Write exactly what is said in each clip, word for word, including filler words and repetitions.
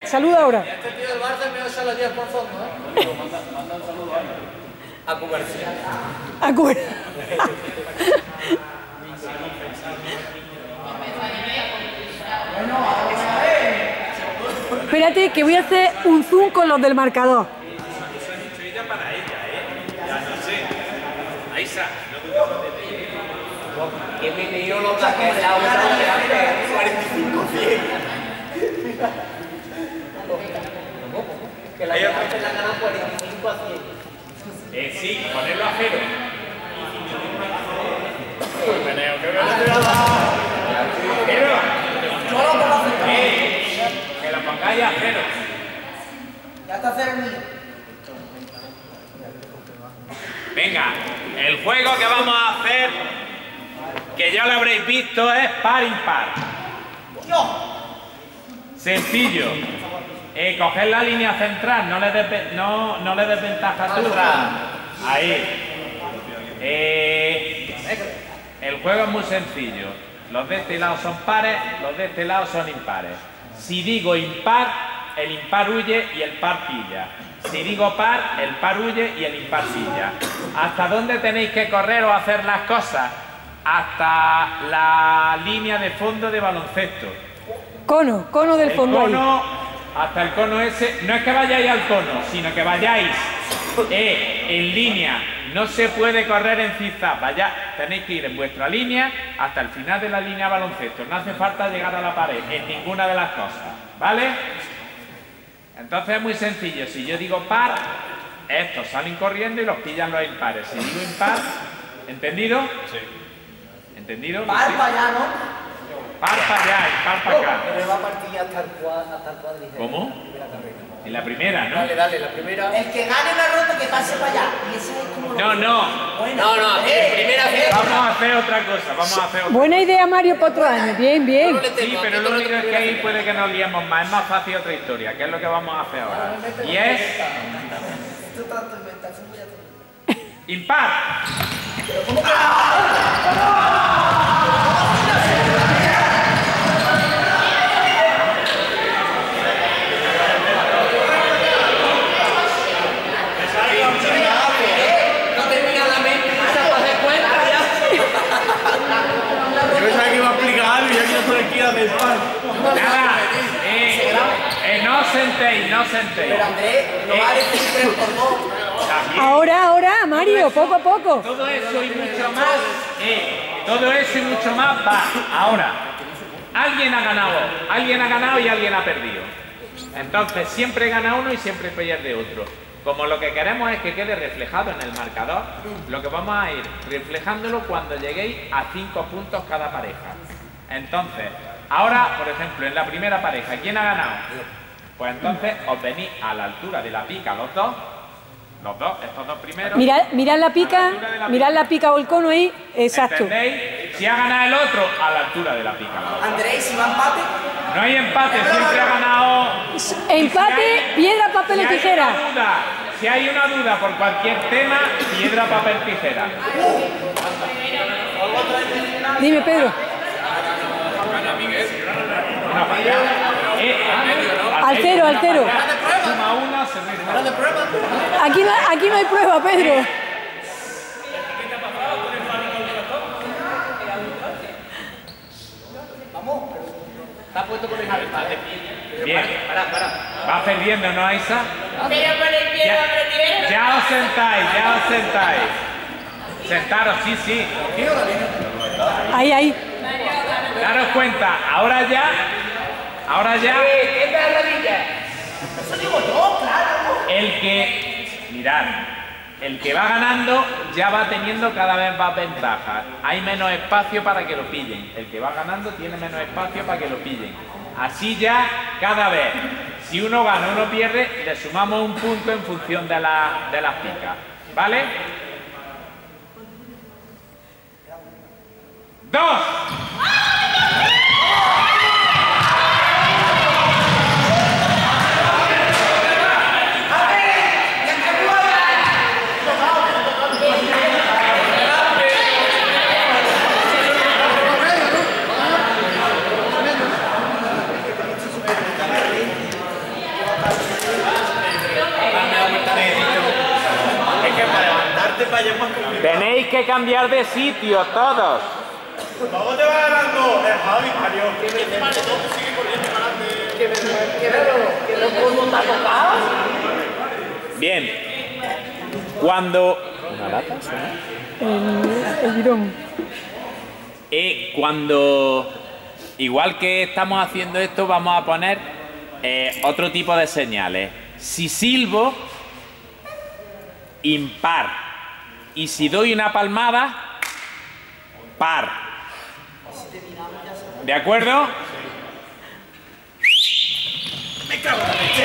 Saluda ahora. Este tío del Barça me osa los diez por fondo, ¿eh? Manda, manda un saludo a A Cubercia. A Cuber. Espérate, que voy a hacer un zoom con los del marcador. Eso han dicho ella para ella, ¿eh? Ya no sé. Aisa, no dudamos de ti, ¿eh? Que me dio los taques de agua de antes. cuarenta y cinco cien. Que la llama se la ganan cuarenta y cinco a cien. Eh, sí, ponerlo a cero. Meneo, que me Eh, que lo pongáis a cero. Ya está cero mío. Venga, el juego que vamos a hacer, que ya lo habréis visto, es par impar. Sencillo. Eh, coger la línea central, no le des, no, no le des ventaja a tú. Ahí. Eh, el juego es muy sencillo. Los de este lado son pares, los de este lado son impares. Si digo impar, el impar huye y el par pilla. Si digo par, el par huye y el impar pilla. ¿Hasta dónde tenéis que correr o hacer las cosas? Hasta la línea de fondo de baloncesto. Cono, cono del El fondo cono, ahí. hasta el cono ese, no es que vayáis al cono, sino que vayáis eh, en línea. No se puede correr en zigzag, vaya, tenéis que ir en vuestra línea hasta el final de la línea baloncesto. No hace falta llegar a la pared en ninguna de las cosas, ¿vale? Entonces es muy sencillo. Si yo digo par, estos salen corriendo y los pillan los impares. Si digo impar, ¿entendido? Sí. ¿Entendido? Par Sí. para allá, ¿no? Par para allá, impar para acá. Pero va a partir hasta el cuadro, hasta el cuadrilátero. ¿Cómo? En la primera, ¿no? Dale, dale, la primera. El que gane la ronda que pase para allá. Y ese es como No, no. Bueno, no, no, en primera fila. Vamos a hacer otra cosa, vamos a hacer otra. Buena idea, Mario, para otro año. Bien, bien. Sí, pero lo único es que ahí puede que nos liemos más. Es más fácil otra historia, que es lo que vamos a hacer ahora. Y es... impar. Nada, eh, eh, no os sentéis, no os sentéis. Pero Andrés, no va a decir tres por dos. Ahora, ahora, Mario, poco a poco. Todo eso y mucho más, eh, todo eso y mucho más va. Ahora, alguien ha ganado, alguien ha ganado y alguien ha perdido. Entonces, siempre gana uno y siempre pierde otro. Como lo que queremos es que quede reflejado en el marcador, lo que vamos a ir reflejándolo cuando lleguéis a cinco puntos cada pareja. Entonces, ahora, por ejemplo, en la primera pareja, ¿quién ha ganado? Pues entonces os venís a la altura de la pica los dos, los dos, estos dos primeros. Mirad, mirad la pica, mirad la pica o el cono ahí, exacto. ¿Entendéis? Si ha ganado el otro, a la altura de la pica. Andrés, si va empate. No hay empate, siempre ha ganado. Empate, piedra, papel o tijera. Si hay una duda por cualquier tema, piedra, papel, tijera. Dime, Pedro. Eh, Al cero, al cero. Suma una, se resta. Aquí no, aquí no hay prueba, Pedro. Está puesto con el empate. Bien. Para, para. Va perdiendo, ¿no, Aisa? Pero con el pie, Ya, ya os sentáis, ya os sentáis. Sentaros, sí, sí. Ahí, ahí. Daros cuenta, ahora ya, ahora ya, ¿Qué es la rodilla? Eso digo yo, claro. el que, mirad, el que va ganando ya va teniendo cada vez más ventaja. Hay menos espacio para que lo pillen. El que va ganando tiene menos espacio para que lo pillen. Así ya, cada vez, si uno gana, uno pierde, le sumamos un punto en función de, la, de las picas. ¿Vale? ¡Dos! Tenéis que cambiar de sitio todos. ¿Cómo te va ganando el Javi, Mario? Bien. Cuando... ¿Una lata? El, el bidón. Eh, cuando... Igual que estamos haciendo esto, vamos a poner eh, otro tipo de señales. Si silbo, impar. Y si doy una palmada, par. ¿De acuerdo? Me cago en la leche.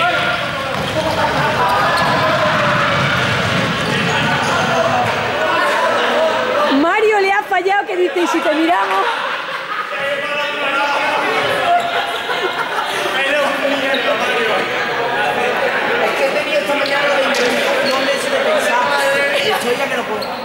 Mario le ha fallado, que dice, y si te miramos... Es que he tenido esta mañana la impresión de eso de pensar, y estoy ya que no puedo.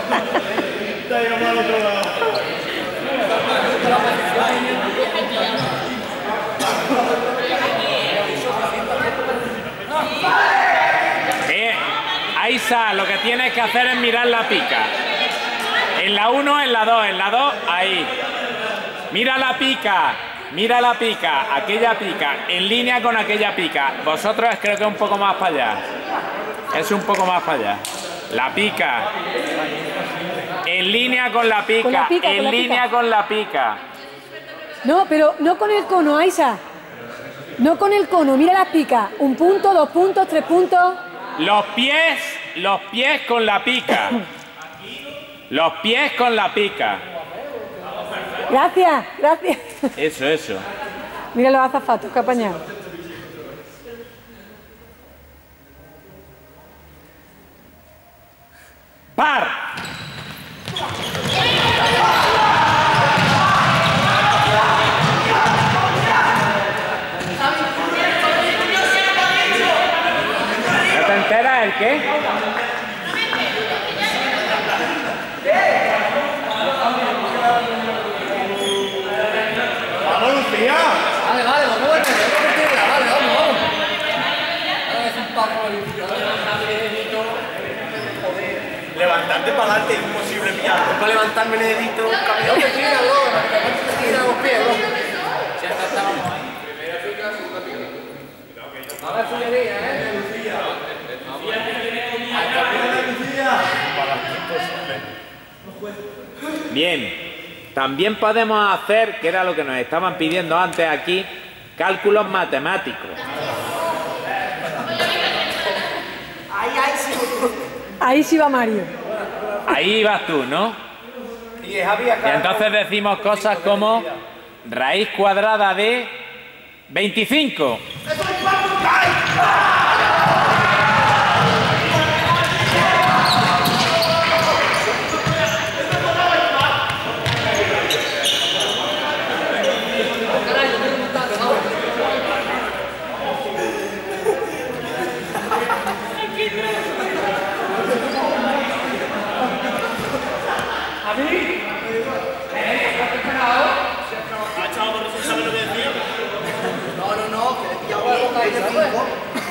Eh, Aisa, lo que tienes que hacer es mirar la pica. En la uno, en la dos, en la dos, ahí. Mira la pica, mira la pica, aquella pica, en línea con aquella pica. Vosotros creo que es un poco más para allá. Es un poco más para allá. La pica. En línea con la pica, Con la pica, en con la línea pica. con la pica. No, pero no con el cono, Aisa. No con el cono, mira las picas. Un punto, dos puntos, tres puntos. Los pies, los pies con la pica. Los pies con la pica. Gracias, gracias. Eso, eso. Mira los azafatos que apañado. Par. ¿No te enteras el qué? ¡Vamos, Lucía! Vale, vale, vamos a ver, vale, vamos, vamos. Ahora es un papo Levantarte para adelante es imposible pillarlo. para levantarme necesito un camión que tira, bro. Que tira los pies, bro. Si hasta estábamos ahí. A ver, fulería, ¿eh? Bien. También podemos hacer, que era lo que nos estaban pidiendo antes aquí, cálculos matemáticos. Ahí, ahí sí. Ahí sí va Mario. Ahí vas tú, ¿no? Y Javi acá. Y entonces decimos cosas como raíz cuadrada de veinticinco. No, no, no, que le pillamos la boca ahí de cinco.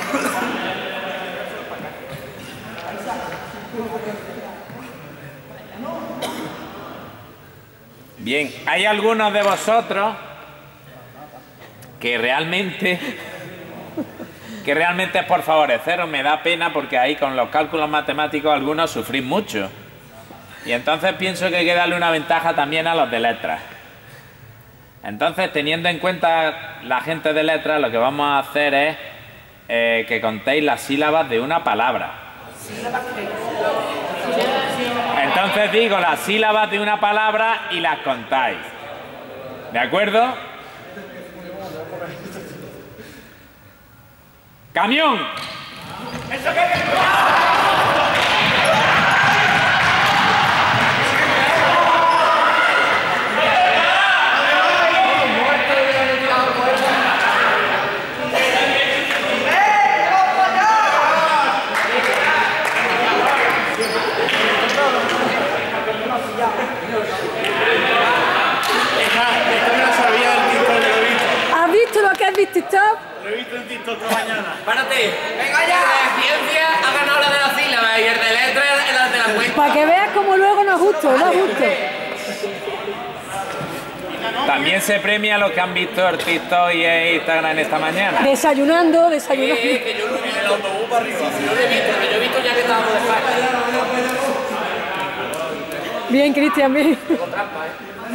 Bien, hay algunos de vosotros que realmente que realmente es por favoreceros, me da pena porque ahí con los cálculos matemáticos algunos sufrís mucho. Y entonces pienso que hay que darle una ventaja también a los de letras. Entonces, teniendo en cuenta la gente de letras, lo que vamos a hacer es eh, que contéis las sílabas de una palabra. Entonces digo las sílabas de una palabra y las contáis. ¿De acuerdo? ¡Camión! ¿Has visto lo que has visto, TikTok? Lo he visto en TikTok esta mañana. Párate. Venga ya. La ciencia ha ganado la de la sílaba, y el de letra el de la cuenta. Para que veas cómo luego no es justo, no es justo. También se premia a los que han visto el TikTok y el Instagram esta mañana. Desayunando, desayunando. Eh, que yo en el autobús para arriba. Yo lo he visto, pero yo he visto ya que estábamos de España. Bien, Cristian, bien. Con trampa, ¿eh?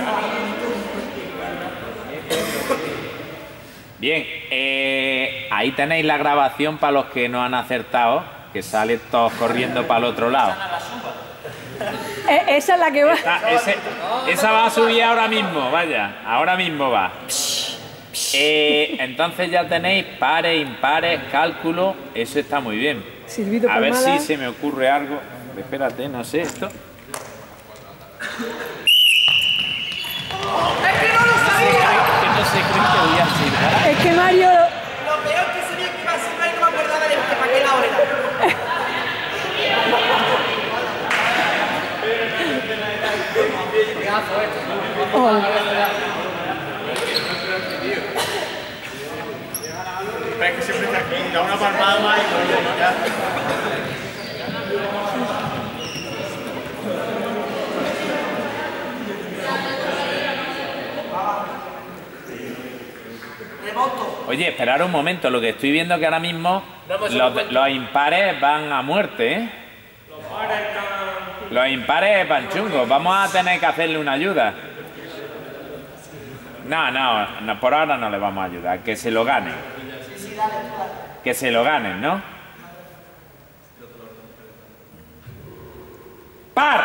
Bien, eh, ahí tenéis la grabación para los que no han acertado, que salen todos corriendo para el otro lado. Eh, esa es la que va. Esa, ese- esa va a subir ahora mismo, vaya, ahora mismo va. Eh, entonces ya tenéis pares, impares, cálculo, eso está muy bien. Silvito A ver Palmada. si se me ocurre algo. Espérate, no sé esto. ¡Es que no lo sabía! Que no se creen que voy a silbar. Es que Mario... Lo peor que sabía que iba a silbar y no me acordaba de que para qué lado era. Oh, Pero es que siempre está aquí, da una palmada más y bueno, ya. Oye, esperar un momento, lo que estoy viendo que ahora mismo No, pues, los, eso no los impares van a muerte, ¿eh? Los impares van chungos, vamos a tener que hacerle una ayuda. No, no, no, por ahora no le vamos a ayudar, que se lo ganen. Que se lo ganen, ¿no? ¡Par!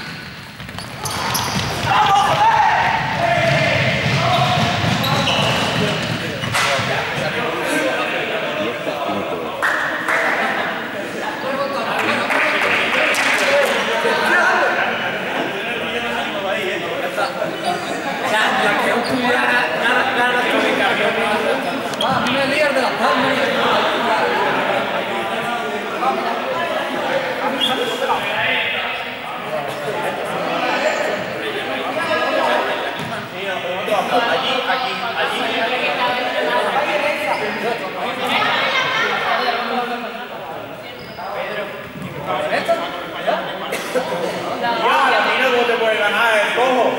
La que estuviera nada, nada, a mí me lías de las palmas. Mira cómo te puede ganar el cojo.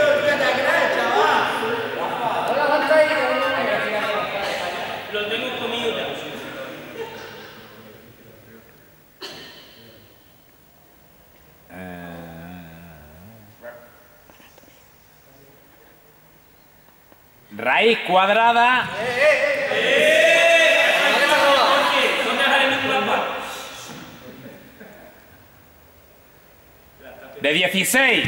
Raíz cuadrada. De dieciséis.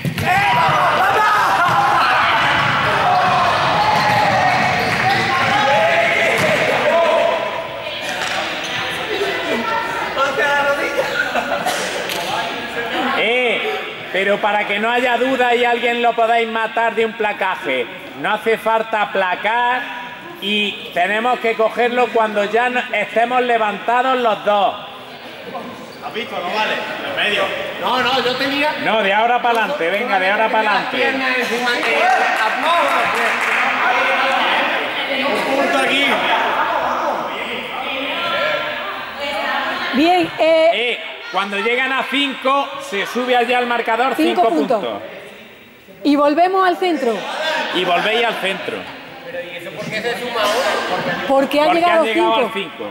Eh, pero para que no haya duda y alguien lo podáis matar de un placaje, no hace falta placar y tenemos que cogerlo cuando ya no- estemos levantados los dos. ¿Has visto? No vale. En medio. No, no, yo tenía... No, de ahora para adelante, venga, de ahora para adelante. Un punto aquí. bien, eh, Eh, cuando llegan a cinco, se sube allá al marcador Cinco cinco puntos. puntos. y volvemos al centro. Y volvéis al centro. ¿Por qué se suma ahora? Porque han Porque llegado han llegado al cinco. cinco.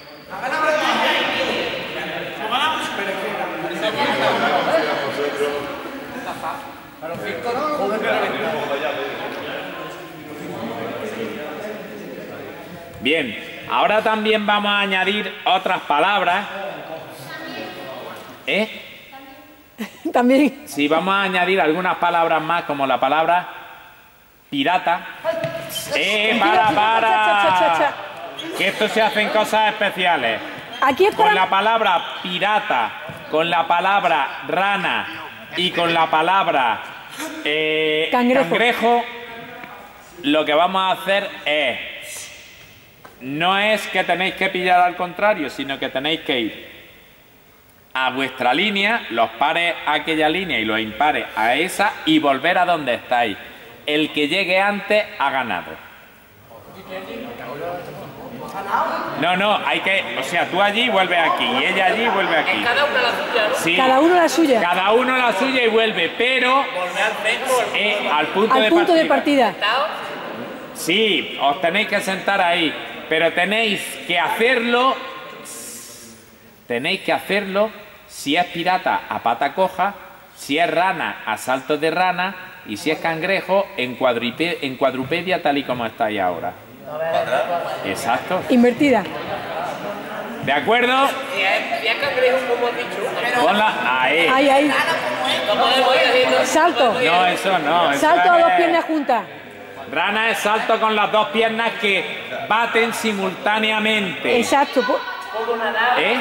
Bien, ahora también vamos a añadir otras palabras. ¿Eh? También. Sí, vamos a añadir algunas palabras más, como la palabra pirata. ¡Eh, para, Cha, cha, cha, cha, para! cha. Que esto se hacen cosas especiales. Aquí es Con para... la palabra pirata, con la palabra rana y con la palabra eh, Cangrejo. cangrejo, lo que vamos a hacer es, no es que tenéis que pillar al contrario, sino que tenéis que ir a vuestra línea, los pares a aquella línea y los impares a esa, y volver a donde estáis. El que llegue antes ha ganado. No, no, hay que... O sea, tú allí vuelves aquí y ella allí vuelve aquí. Cada una la suya, ¿no? Sí, Cada uno la suya. cada uno la suya y vuelve, pero Volver al centro. eh, al punto, Al de, punto partida. de partida. Sí, os tenéis que sentar ahí, pero tenéis que hacerlo... Tenéis que hacerlo si es pirata a pata coja, si es rana a saltos de rana y si es cangrejo en, cuadripe- en cuadrupedia tal y como estáis ahora. Exacto. Invertida. ¿De acuerdo? Si es, si es cangrejo, como has dicho. Ponla ahí. Ahí, ahí. ¿Cómo podemos ir haciendo? Salto. No, eso no. eso Salto a es- dos piernas juntas. Rana es salto con las dos piernas que baten simultáneamente. Exacto. po- ¿Eh?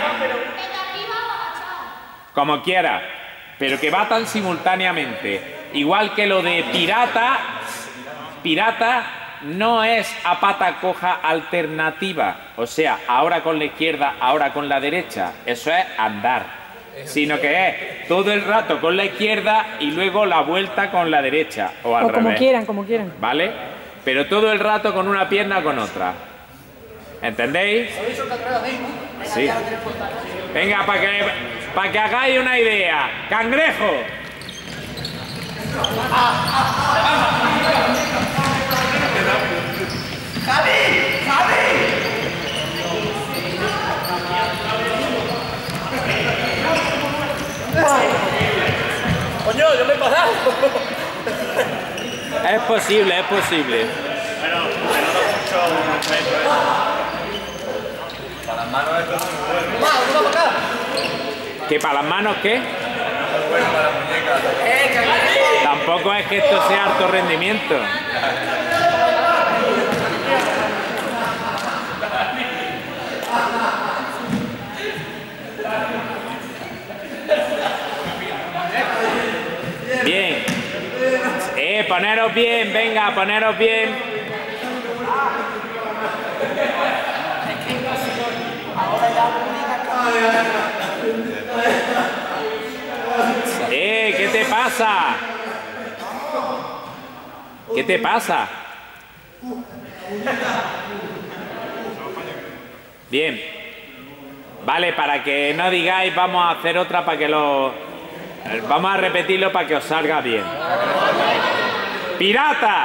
Como quiera, pero que batan simultáneamente. Igual que lo de pirata, pirata no es a pata coja alternativa, o sea, ahora con la izquierda, ahora con la derecha, eso es andar, sino que es todo el rato con la izquierda y luego la vuelta con la derecha, o al O como revés, quieran, como quieran. ¿vale? Pero todo el rato con una pierna o con otra. ¿Entendéis? Sí. Venga, para que, para que hagáis una idea. ¡Cangrejo! Coño, yo me he pasado. Es posible, es posible. Pero, pero no mucho respeto, ¿eh? Para las manos esto es muy bueno. Más, uno para acá. ¿Que para las manos qué? Muy bueno para las muñecas. Eh, cangrejo. Tampoco es que esto sea alto rendimiento. Bien. Eh, poneros bien, venga, poneros bien. Eh, ¿qué te pasa? ¿Qué te pasa? Bien. Vale, para que no digáis, vamos a hacer otra para que lo... Vamos a repetirlo para que os salga bien. ¡Pirata!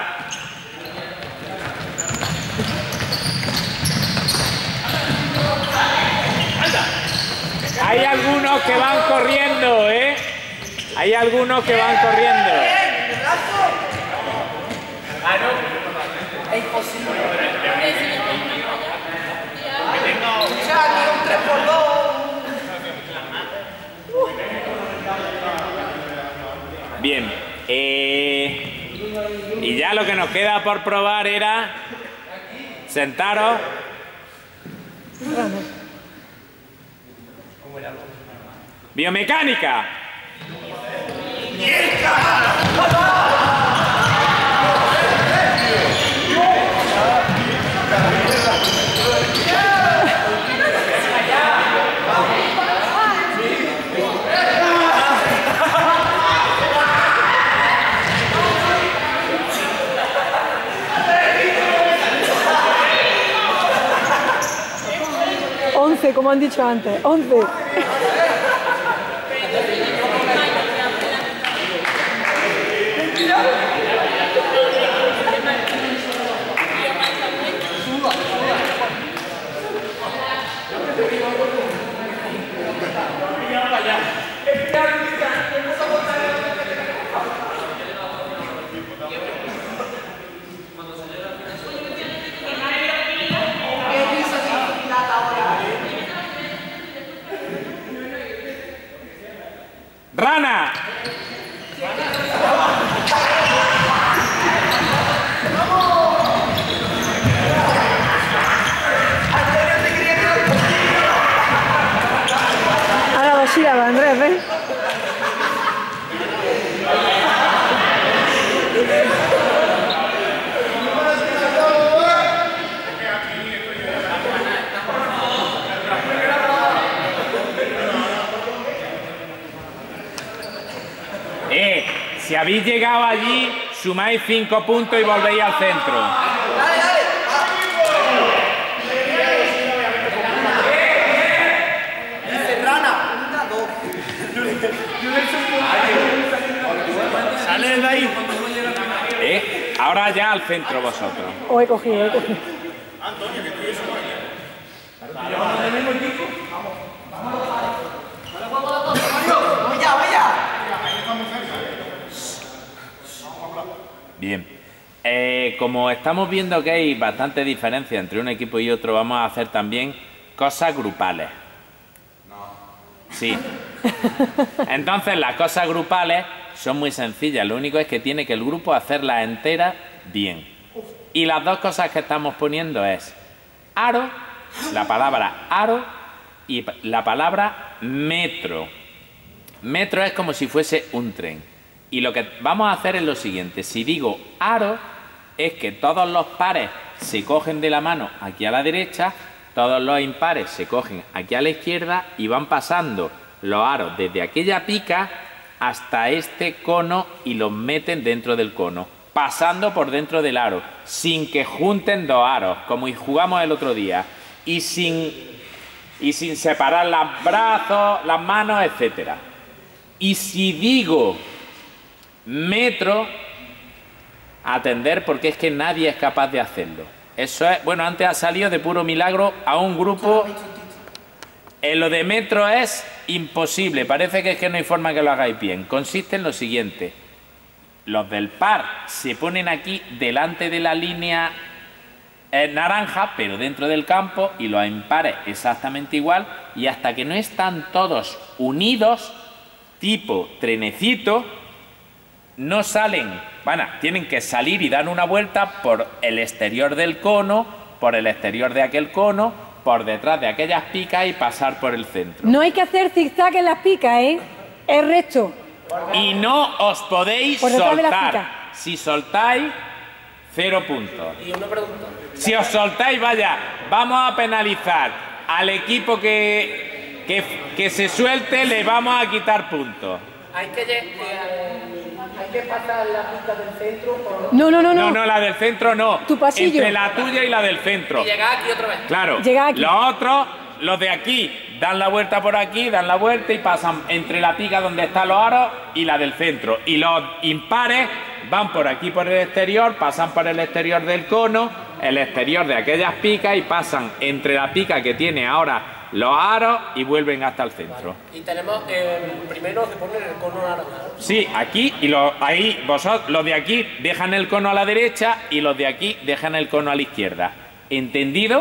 Hay algunos que van corriendo, ¿eh? Hay algunos que van corriendo. Ah, no. Es imposible. Un tres por dos. Bien. Eh, y ya lo que nos queda por probar era... Sentaros. Biomecánica. once, como han dicho antes. once. Rana. Ahora dos sílabas, Andrés, ¿ves? Eh, si habéis llegado allí, sumáis cinco puntos y volvéis al centro. Dale, dale. Ahora ya al centro vosotros. O he cogido, he cogido. Antonio, que tú y eso no hay. ¡Vaya, vaya! Bien. Eh, como estamos viendo que hay bastante diferencia entre un equipo y otro, vamos a hacer también cosas grupales. Sí. Entonces las cosas grupales son muy sencillas. Lo único es que tiene que el grupo hacerlas enteras bien. Y las dos cosas que estamos poniendo es aro, la palabra aro y la palabra metro. Metro es como si fuese un tren. Y lo que vamos a hacer es lo siguiente. Si digo aro, es que todos los pares se cogen de la mano aquí a la derecha, todos los impares se cogen aquí a la izquierda y van pasando los aros desde aquella pica hasta este cono y los meten dentro del cono, pasando por dentro del aro, sin que junten dos aros, como jugamos el otro día, y sin, y sin separar los brazos, las manos, etcétera. Y si digo metro, atender, porque es que nadie es capaz de hacerlo. Eso es, bueno, antes ha salido de puro milagro a un grupo. En lo de metro es imposible, parece que es que no hay forma que lo hagáis bien. Consiste en lo siguiente: los del par se ponen aquí delante de la línea eh, naranja, pero dentro del campo, y los impares exactamente igual, y hasta que no están todos unidos, tipo trenecito, no salen, bueno, tienen que salir y dar una vuelta por el exterior del cono, por el exterior de aquel cono, por detrás de aquellas picas y pasar por el centro. No hay que hacer zigzag en las picas, ¿eh? Es recto. Y no os podéis Por detrás de las soltar. picas. Si soltáis, cero puntos. Y una pregunta. Si os soltáis, vaya, vamos a penalizar al equipo que, que, que se suelte, le vamos a quitar puntos. Hay que, eh, hay que pasar la pista del centro por... No, no, no, no. No, no, la del centro no. Tu pasillo. Entre la tuya y la del centro. Y llegar aquí otra vez. Claro. Llega aquí. Los otros, los de aquí, dan la vuelta por aquí, dan la vuelta y pasan entre la pica donde están los aros y la del centro. Y los impares van por aquí por el exterior, pasan por el exterior del cono, el exterior de aquellas picas y pasan entre la pica que tiene ahora los aros y vuelven hasta el centro. Y tenemos el primero que pone el cono naranja. Sí, aquí y lo, ahí vosotros, los de aquí dejan el cono a la derecha y los de aquí dejan el cono a la izquierda. ¿Entendido?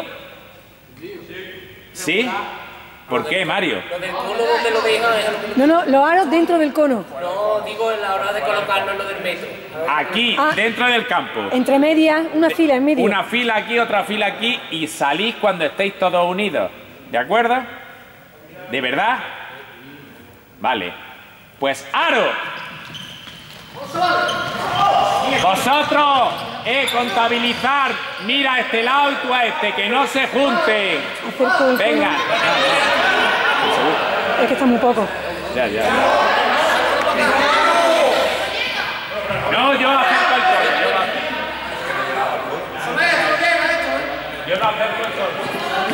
¿Sí? ¿Por qué, Mario? Lo del cono donde lo dejan es lo que... No, no, los aros dentro del cono. No, digo en la hora de colocarlo en lo del metro. Aquí, Ah. dentro del campo. Entre medias, una fila en medio. Una fila aquí, otra fila aquí y salís cuando estéis todos unidos. ¿De acuerdo? ¿De verdad? Vale. Pues aro. Vosotros, eh, contabilizar. Mira a este lado y tú a este, que no se junten. Acerco el Venga. cono. Es que está muy poco. Ya, ya. No, yo acerco el cono. Yo lo acerco. Yo lo acerco el cono.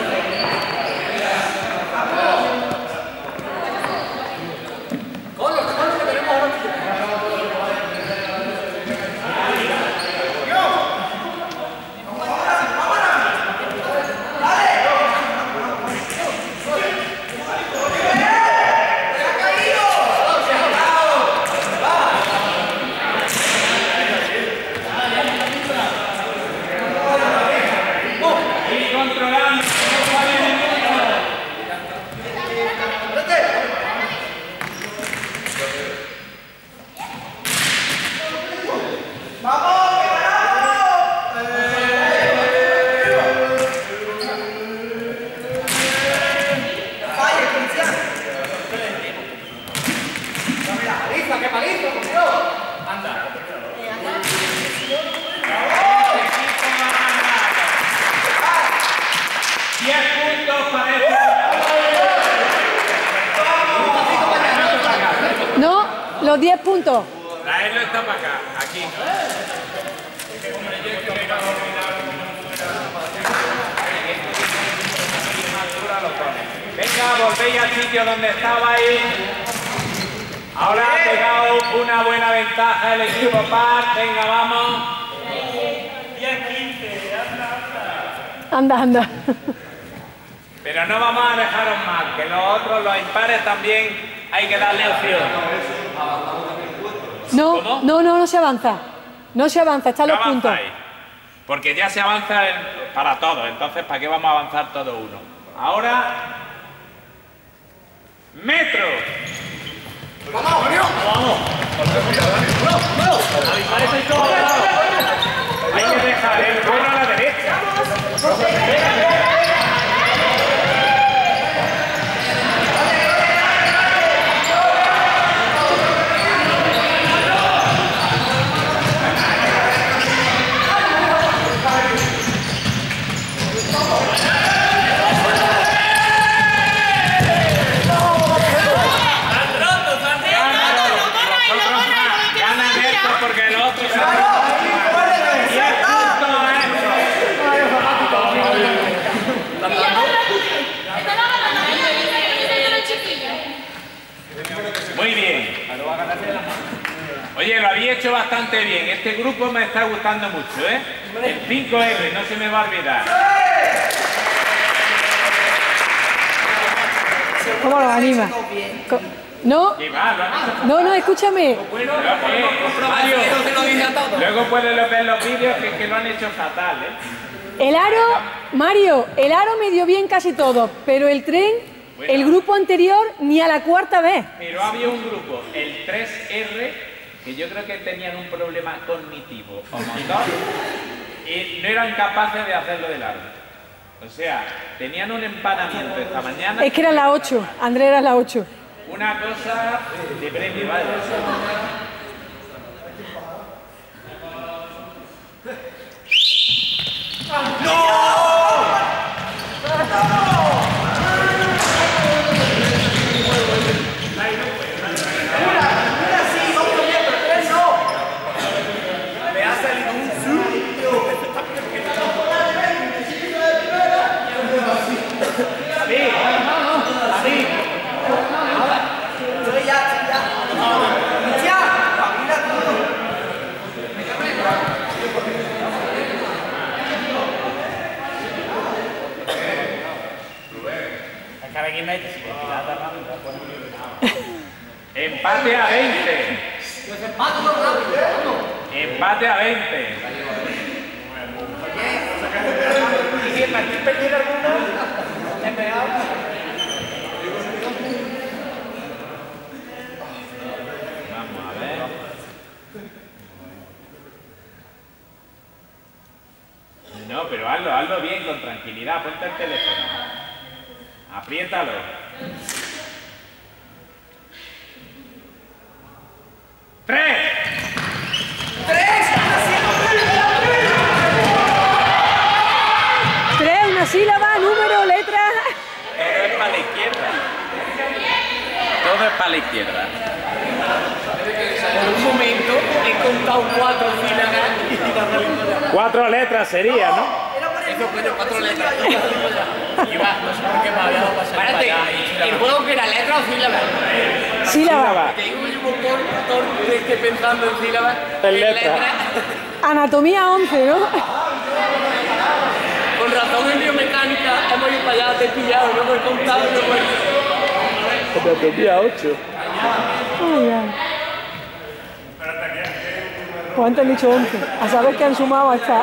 No, los diez puntos. Traedlo está para acá, aquí. Venga, volvéis al sitio donde estabais. Ahora ha pegado una buena ventaja el equipo par. Venga, vamos. Anda, anda. Pero no vamos a dejaros mal, que los otros, los impares también hay que darle opción. No, ¿Cómo? no, no, no se avanza. No se avanza, están No los puntos. avanzáis, porque ya se avanza en- para todos, entonces ¿para qué vamos a avanzar todo uno? Ahora, metro. Hay que dejar el gorro a la derecha. Ganan esto porque el otro se diez puntos, ¿eh? Muy bien. Oye, lo había hecho bastante bien. Este grupo me está gustando mucho, ¿eh? El cinco R, no se me va a olvidar. ¿Cómo lo anima? Co- No, Y va, lo han hecho. no, no, escúchame. Pero, eh, Mario, luego puedes ver los vídeos que, que lo han hecho fatal, ¿eh? El aro, Mario, el aro me dio bien casi todo, pero el tren, el grupo anterior, ni a la cuarta vez. Pero había un grupo, el tres R, que yo creo que tenían un problema cognitivo o motor y no eran capaces de hacerlo de largo. O sea, tenían un empanamiento esta mañana. Es que era la ocho, Andrés era la ocho. Una cosa de premio, ¿vale? Empate a veinte. Empate a veinte. ¿Y si el Martín perdiera alguna? ¿Le pegaba? Vamos a ver. No, pero hazlo, hazlo bien, con tranquilidad. Ponte el teléfono. Apriétalo. ¡Tres! Tres, una sílaba, número, letra. Todo es para la izquierda. Todo es para la izquierda. Por un momento he contado cuatro sílabas y la realidad. Cuatro letras sería, ¿no? Eso coño, cuatro letras. Iba, no sé por qué me había dado pasar. Espérate, ¿el juego que era letra o sílabas? Sílaba. Te digo yo por todo de que pensando en sílabas. En letra. Anatomía once, ¿no? Con razón en biomecánica hemos ido para allá, te he pillado, no hemos contado, no hemos... Anatomía ocho. Ay, ay. Pues antes han dicho once. A saber que han sumado hasta...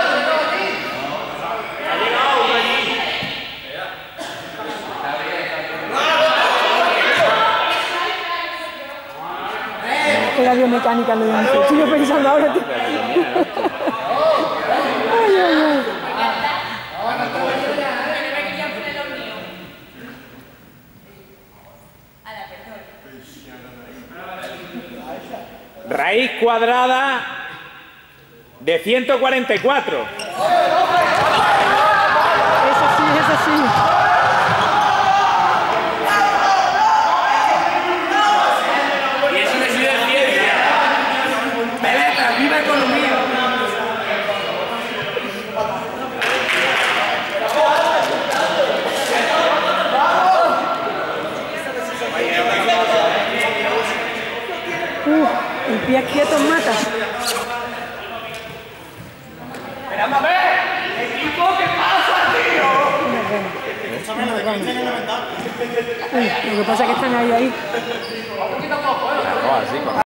Era biomecánica lo de once. Estoy yo pensando ahora, tío. Ay, ay, ay. Raíz cuadrada de ciento cuarenta y cuatro. Eso sí, eso sí. Y eso me sirve de ciencia. Peleta, viva economía. Uf, el pie quieto mata. Esperamos a ver. Equipo, ¿qué pasa? Lo que pasa es que están ahí, ahí. Mejor así, con